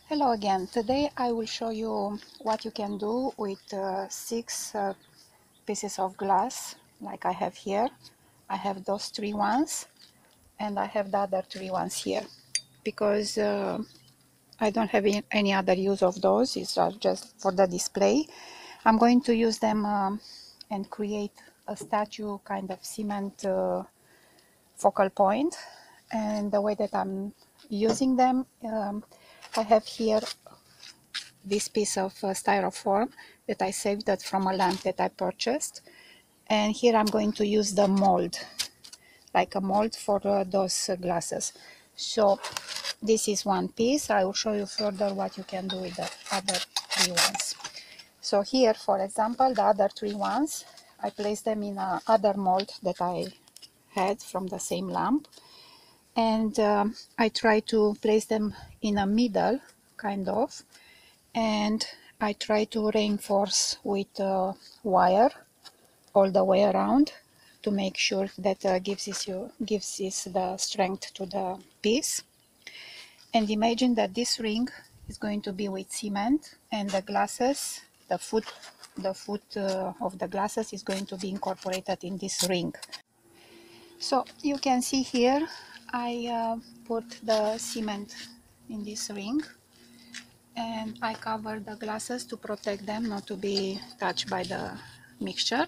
Hello again. Today I will show you what you can do with six pieces of glass like I have here. I have those three ones and I have the other three ones here because I don't have any other use of those. It's just for the display. I'm going to use them and create a statue kind of cement focal point, and the way that I'm using them, I have here this piece of styrofoam that I saved that from a lamp that I purchased, and here I'm going to use the mold, like a mold for those glasses. So this is one piece. I will show you further what you can do with the other three ones. So here, for example, the other three ones, I placed them in a other mold that I had from the same lamp, and I try to place them in a middle, kind of, and I try to reinforce with wire all the way around to make sure that gives this the strength to the piece. And imagine that this ring is going to be with cement, and the glasses, the foot of the glasses is going to be incorporated in this ring. So you can see here I put the cement in this ring, and I cover the glasses to protect them not to be touched by the mixture.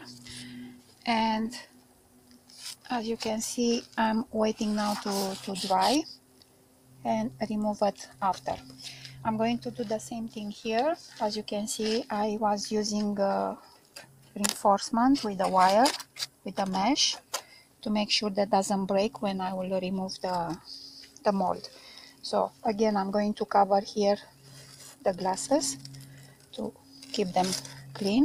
And as you can see, I'm waiting now to dry and remove it after. I'm going to do the same thing here. As you can see, I was using reinforcement with the wire, with the mesh, to make sure that doesn't break when I will remove the mold. So again, I'm going to cover here the glasses to keep them clean.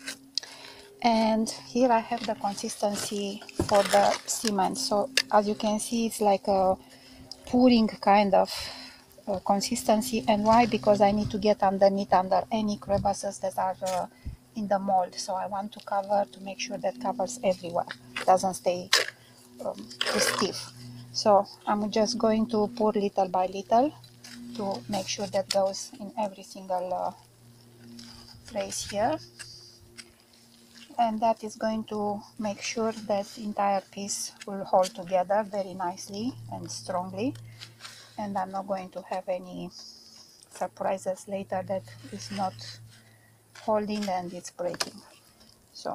And here I have the consistency for the cement. So as you can see, it's like a pouring kind of consistency. And why? Because I need to get underneath under any crevices that are in the mold. So I want to cover to make sure that covers everywhere, doesn't stay too stiff. So I'm just going to pour little by little to make sure that goes in every single place here, and that is going to make sure that the entire piece will hold together very nicely and strongly, and I'm not going to have any surprises later that is not holding and it's breaking. So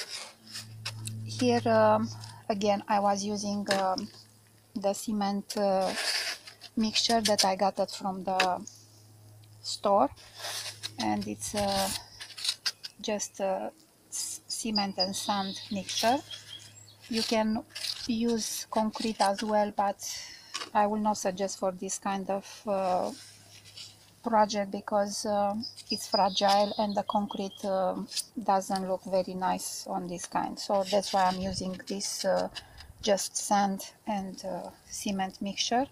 here again I was using the cement mixture that I got it from the store, and it's just cement and sand mixture. You can use concrete as well, but I will not suggest for this kind of project because it's fragile and the concrete doesn't look very nice on this kind. So that's why I'm using this just sand and cement mixture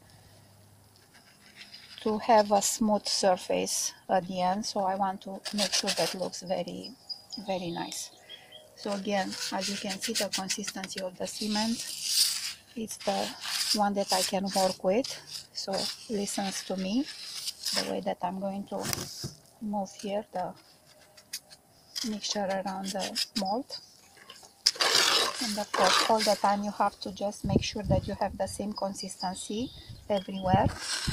to have a smooth surface at the end. So I want to make sure that looks very, very nice. So again, as you can see, the consistency of the cement, it's the one that I can work with. So listens to me, the way that I'm going to move here the mixture around the mold. And of course, all the time you have to just make sure that you have the same consistency everywhere.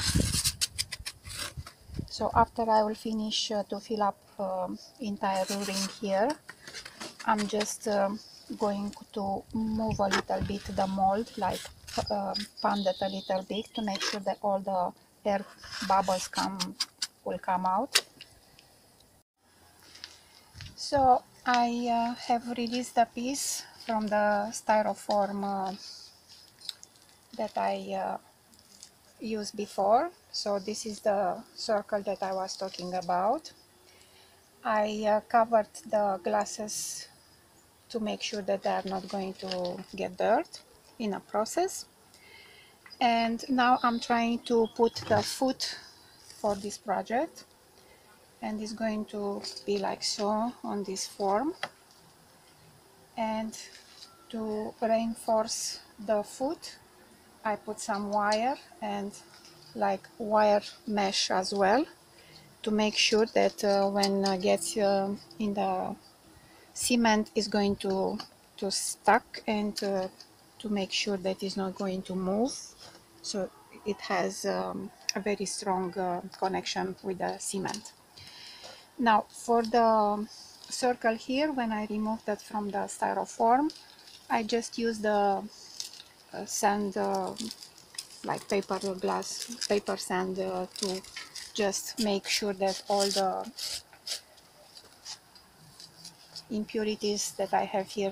So after I will finish to fill up entire ring here, I'm just going to move a little bit the mold, like pound it a little bit to make sure that all the air bubbles will come out. So I have released the piece from the styrofoam that I used before. So this is the circle that I was talking about. I covered the glasses to make sure that they are not going to get dirt in a process. And now I'm trying to put the foot for this project, and it's going to be like so on this form. And to reinforce the foot, I put some wire and like wire mesh as well to make sure that when gets in the cement is going to stuck, and to make sure that it's not going to move, so it has a very strong connection with the cement. Now for the circle here, when I remove that from the styrofoam, I just use the sand, like paper sand, to just make sure that all the impurities that I have here,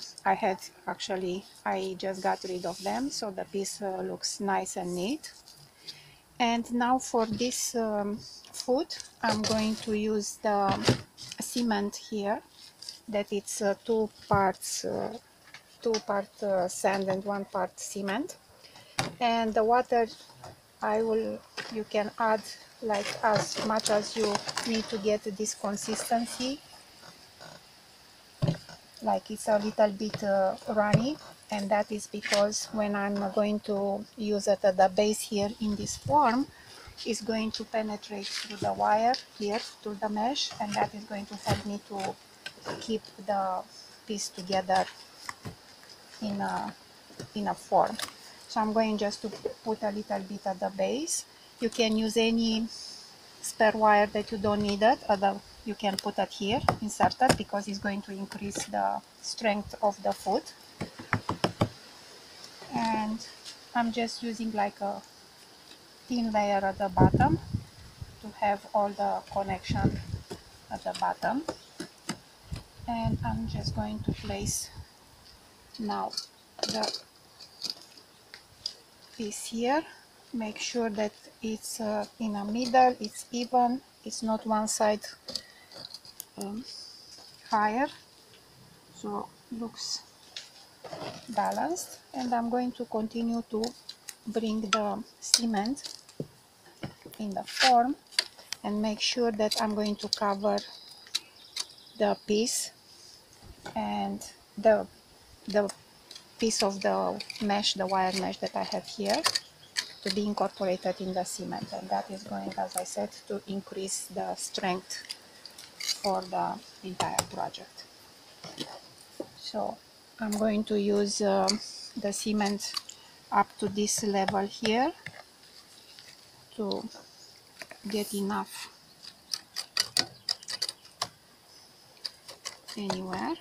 I just got rid of them, so the piece looks nice and neat. And now for this foot, I'm going to use the cement here, that it's two part sand and 1 part cement. And the water, you can add like as much as you need to get this consistency, like it's a little bit runny, and that is because when I'm going to use it at the base here in this form, it's going to penetrate through the wire here, through the mesh, and that is going to help me to keep the piece together in a form. So I'm going just to put a little bit at the base. You can use any spare wire that you don't need it, you can put it here inserted, because it's going to increase the strength of the foot. And I'm just using like a thin layer at the bottom to have all the connection at the bottom. And I'm just going to place now the piece here. Make sure that it's in the middle, it's even, it's not one side higher, so looks balanced. And I'm going to continue to bring the cement in the form and make sure that I'm going to cover the piece and the piece of the mesh, the wire mesh that I have here, to be incorporated in the cement, and that is going, as I said, to increase the strength for the entire project. So I'm going to use the cement up to this level here to get enough anywhere.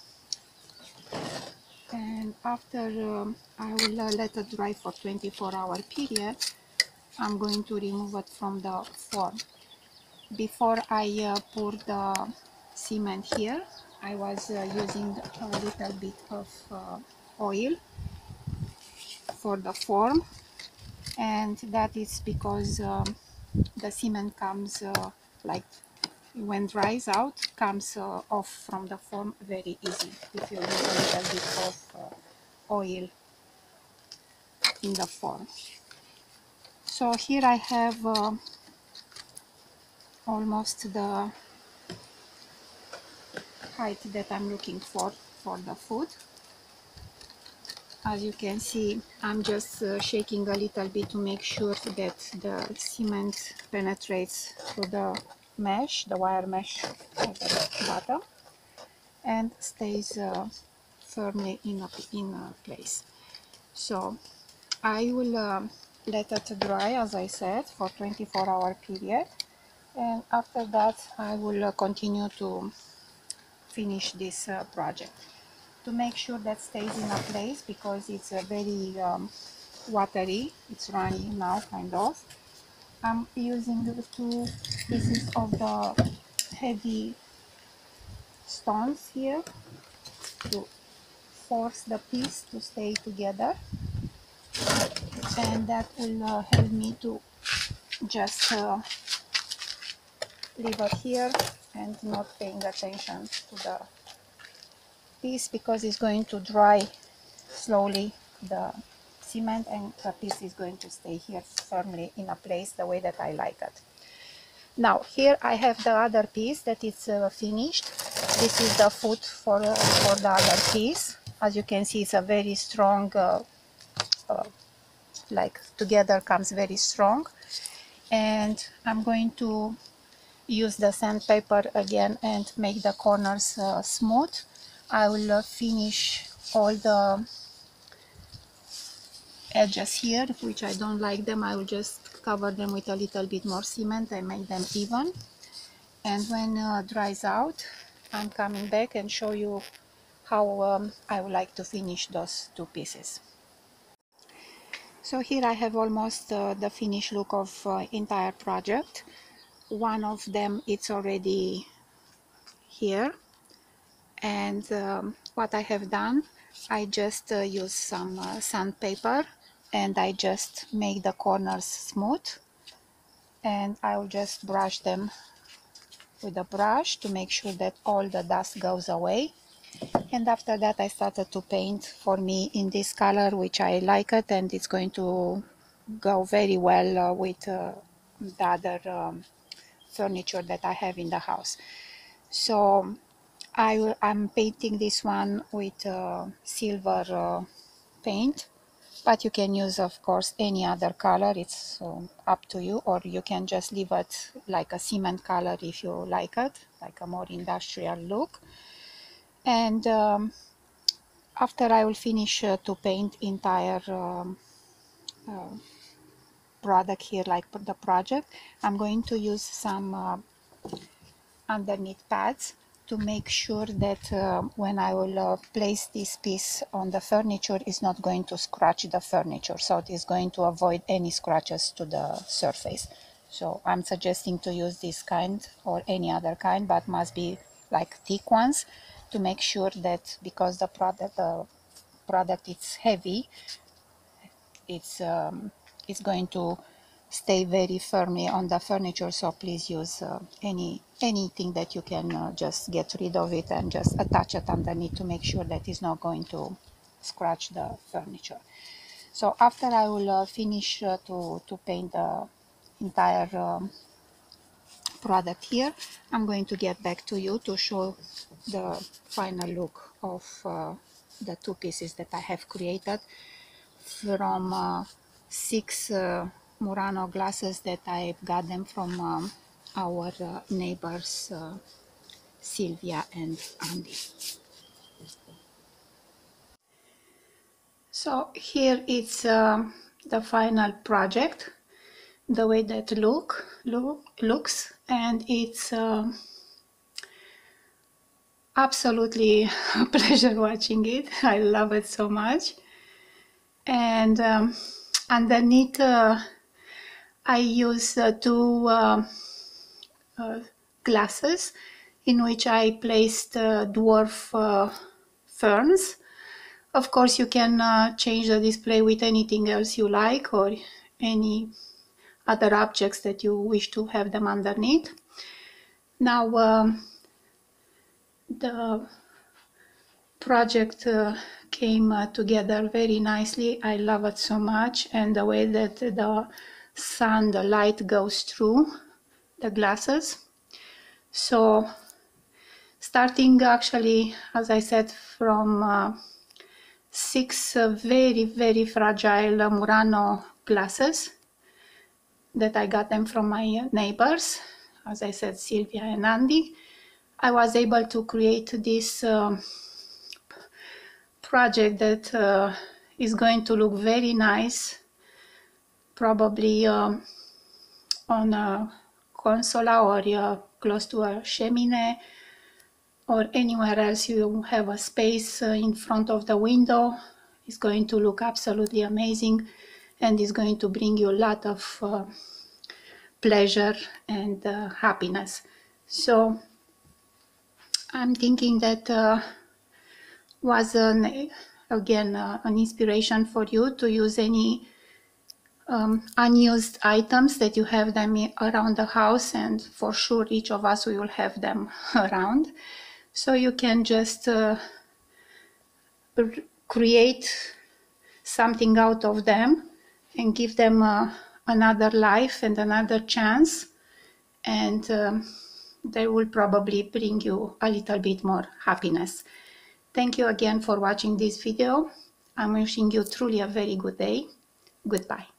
And after I will let it dry for 24-hour period, I'm going to remove it from the form. Before I pour the cement here, I was using a little bit of oil for the form, and that is because the cement comes like when dries out, comes off from the form very easy if you use a little bit of oil in the form. So here I have almost the height that I'm looking for the foot. As you can see, I'm just shaking a little bit to make sure that the cement penetrates through the mesh, the wire mesh at the bottom, and stays firmly in place. So I will let it dry, as I said, for 24-hour period, and after that I will continue to finish this project. To make sure that stays in a place, because it's very watery, it's runny now kind of, I'm using the 2 pieces of the heavy stones here to force the piece to stay together, and that will help me to just leave it here and not paying attention to the piece, because it's going to dry slowly, the cement, and the piece is going to stay here firmly in a place the way that I like it. Now here I have the other piece that is finished. This is the foot for the other piece. As you can see, it's a very strong, like together comes very strong, and I'm going to use the sandpaper again and make the corners smooth. I will finish all the edges here, which I don't like them. I will just cover them with a little bit more cement and make them even. And when dries out, I'm coming back and show you how I would like to finish those two pieces. So here I have almost the finished look of entire project. One of them it's already here, and what I have done, I just use some sandpaper and I just make the corners smooth, and I will just brush them with a brush to make sure that all the dust goes away. And after that I started to paint, for me, in this color, which I like it, and it's going to go very well with the other furniture that I have in the house. So I'm painting this one with silver paint, but you can use, of course, any other color. It's up to you, or you can just leave it like a cement color if you like it, like a more industrial look. And after I will finish to paint entire product here, like the project, I'm going to use some underneath pads to make sure that when I will place this piece on the furniture, it's not going to scratch the furniture, so it is going to avoid any scratches to the surface. So I'm suggesting to use this kind or any other kind, but must be like thick ones, to make sure that, because the product is heavy, it's going to stay very firmly on the furniture. So please use anything that you can just get rid of it and just attach it underneath to make sure that it's not going to scratch the furniture. So after I will finish to paint the entire product here, I'm going to get back to you to show the final look of the two pieces that I have created from 6 Murano glasses that I got them from our neighbors Sylvia and Andy. So here it's the final project, the way that looks, and it's absolutely a pleasure watching it. I love it so much. And underneath I use two glasses in which I placed dwarf ferns. Of course, you can change the display with anything else you like, or any other objects that you wish to have them underneath. Now the project came together very nicely. I love it so much, and the way that the sun, the light goes through the glasses. So starting, actually, as I said, from 6 very fragile Murano glasses that I got them from my neighbors, as I said, Sylvia and Andy, I was able to create this project that is going to look very nice, probably on a consola, or close to a chimney, or anywhere else you have a space in front of the window. It's going to look absolutely amazing, and it's going to bring you a lot of pleasure and happiness. So I'm thinking that was again an inspiration for you to use any unused items that you have them around the house, and for sure each of us will have them around. So you can just create something out of them and give them another life and another chance, and they will probably bring you a little bit more happiness. Thank you again for watching this video. I'm wishing you truly a very good day. Goodbye.